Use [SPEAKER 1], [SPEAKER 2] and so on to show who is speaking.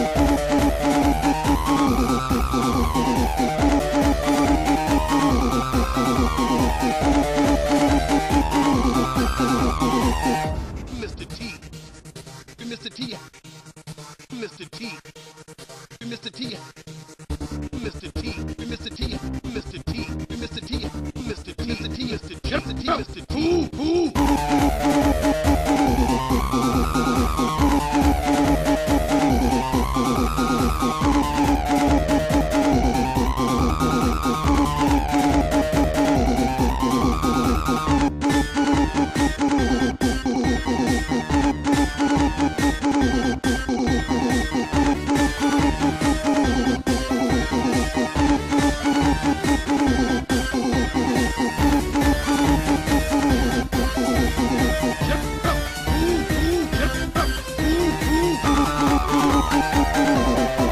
[SPEAKER 1] Mr. T. Mr. T. Mr. T. Mr. T. Mr. T. Mr. T. Mr. T. Mr. T. Mr. T. Mr. T. Mr. T. Mr. T.
[SPEAKER 2] Ooh, ooh, ooh, ooh, ooh, ooh.